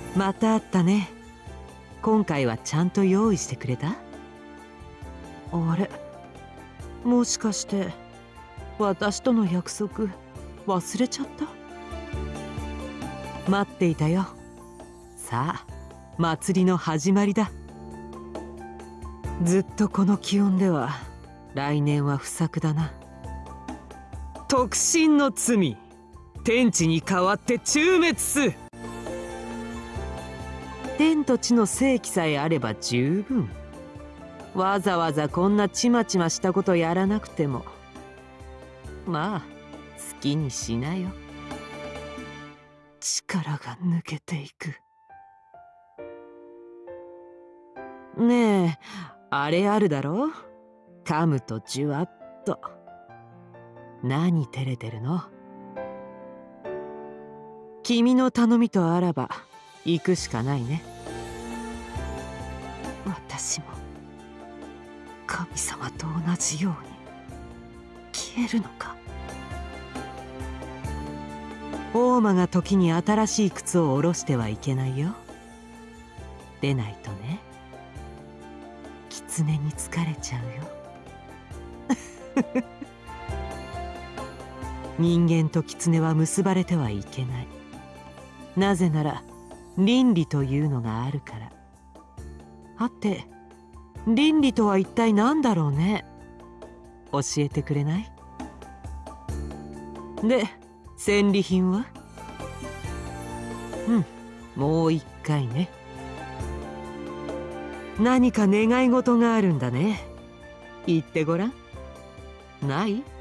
また会ったね。今回はちゃんと用意してくれた？あれ、もしかして私との約束忘れちゃった？待っていたよ。さあ、祭りの始まりだ。ずっとこの気温では来年は不作だな。特進の罪、天地に代わって誅滅す。天と地の正気さえあれば十分。わざわざこんなちまちましたことやらなくても、まあ好きにしなよ。力が抜けていく。ねえ、あれあるだろ？噛むとジュワッと。何照れてるの？君の頼みとあらば行くしかないね。私も神様と同じように消えるのか。王魔が時に新しい靴を下ろしてはいけないよ。でないとね、狐に疲れちゃうよ。人間と狐は結ばれてはいけない。なぜなら倫理というのがあるから。はて、倫理とは一体何だろうね。教えてくれない？で、戦利品は？もう一回ね。何か願い事があるんだね。言ってごらん。ない？